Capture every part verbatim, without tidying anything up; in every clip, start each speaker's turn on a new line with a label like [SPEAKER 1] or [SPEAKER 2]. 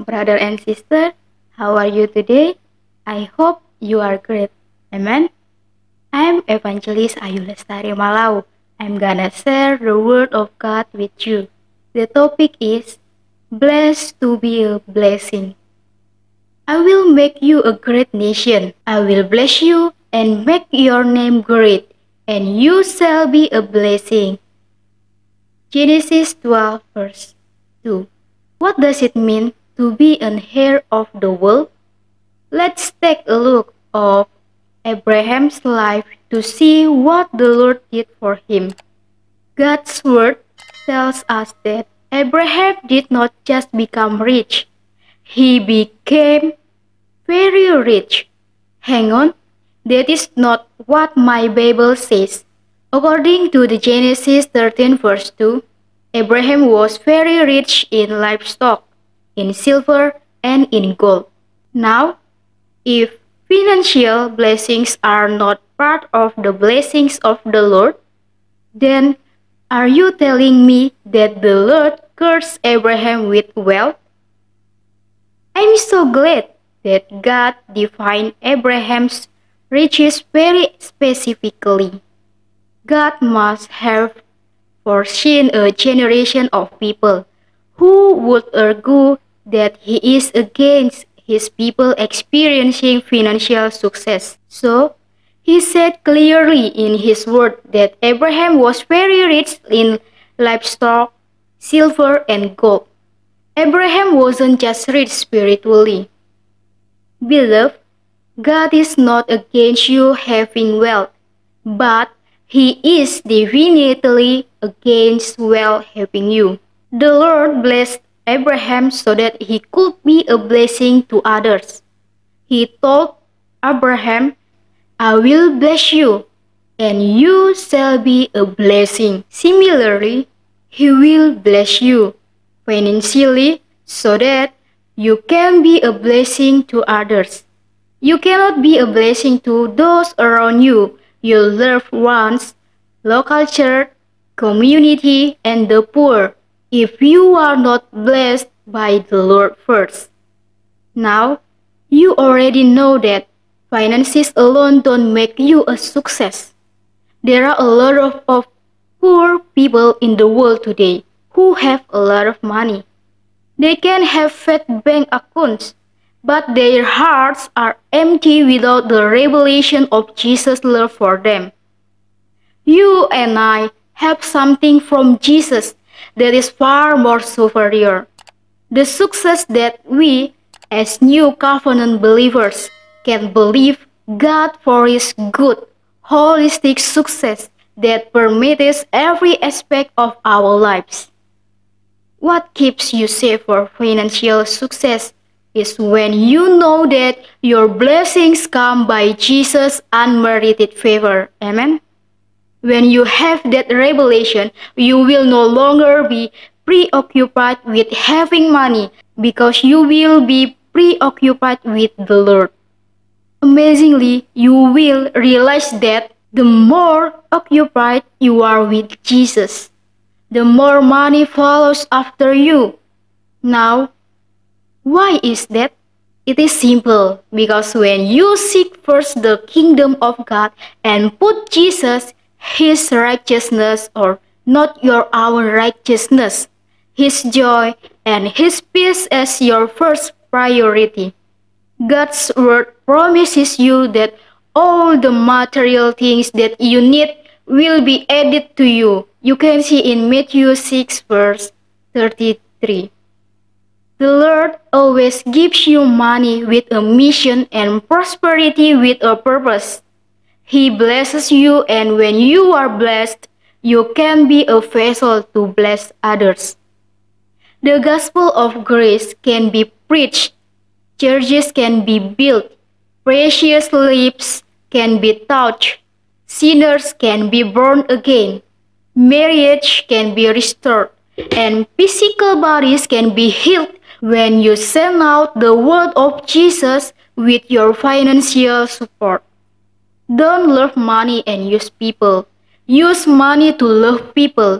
[SPEAKER 1] brother and sister. How are you today? I hope you are great. Amen. I'm Evangelist Ayu Lestari Malau. I'm gonna share the word of God with you. The topic is blessed to be a blessing. I will make you a great nation. I will bless you and make your name great, and you shall be a blessing. Genesis twelve verse two. What does it mean to be an heir of the world? Let's take a look of Abraham's life to see what the Lord did for him. God's word tells us that Abraham did not just become rich, he became very rich. Hang on, that is not what my Bible says. According to the Genesis thirteen verse two, Abraham was very rich in livestock, in silver, and in gold. Now, if financial blessings are not part of the blessings of the Lord, then are you telling me that the Lord cursed Abraham with wealth? I'm so glad that God defined Abraham's riches very specifically. God must have foreseen a generation of people who would argue that he is against his people experiencing financial success. So, he said clearly in his word that Abraham was very rich in livestock, silver, and gold. Abraham wasn't just rich spiritually. Beloved, God is not against you having wealth, but He is definitely against wealth having you. The Lord blessed Abraham so that he could be a blessing to others. He told Abraham, I will bless you, and you shall be a blessing. Similarly, He will bless you financially so that you can be a blessing to others. You cannot be a blessing to those around you, your loved ones, local church, community, and the poor, if you are not blessed by the Lord first. Now, you already know that finances alone don't make you a success. There are a lot of, of poor people in the world today who have a lot of money. They can have fat bank accounts, but their hearts are empty without the revelation of Jesus' love for them. You and I have something from Jesus that is far more superior. The success that we, as new covenant believers, can believe God for His good, holistic success that permeates every aspect of our lives. What keeps you safe for financial success is when you know that your blessings come by Jesus' unmerited favor. Amen? When you have that revelation, you will no longer be preoccupied with having money because you will be preoccupied with the Lord. Amazingly, you will realize that the more occupied you are with Jesus, the more money follows after you. Now, why is that? It is simple, because when you seek first the kingdom of God and put Jesus, His righteousness, or not your own righteousness, His joy and His peace as your first priority, God's word promises you that all the material things that you need will be added to you. You can see in Matthew six verse thirty-three. The Lord always gives you money with a mission and prosperity with a purpose. He blesses you, and when you are blessed, you can be a vessel to bless others. The gospel of grace can be preached, churches can be built, precious lives can be touched, sinners can be born again, marriage can be restored, and physical bodies can be healed when you send out the word of Jesus with your financial support. Don't love money and use people. Use money to love people.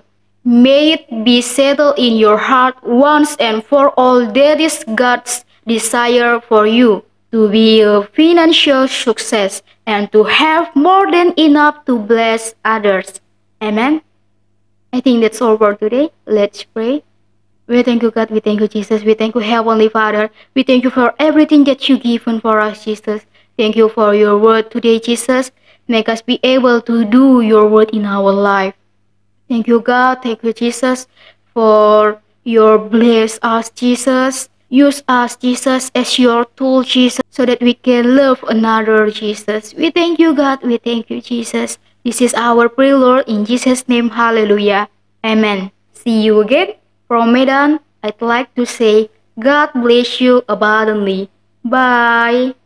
[SPEAKER 1] May it be settled in your heart once and for all that is God's desire for you to be a financial success and to have more than enough to bless others. Amen. I think that's all for today. Let's pray. We thank you, God. We thank you, Jesus. We thank you, Heavenly Father. We thank you for everything that you given for us, Jesus. Thank you for your word today, Jesus. Make us be able to do your word in our life. Thank you, God. Thank you, Jesus, for your bless us, Jesus. Use us, Jesus, as your tool, Jesus, so that we can love another, Jesus. We thank you, God. We thank you, Jesus. This is our prayer, Lord. In Jesus' name, hallelujah. Amen. See you again. From Medan, I'd like to say, God bless you abundantly. Bye.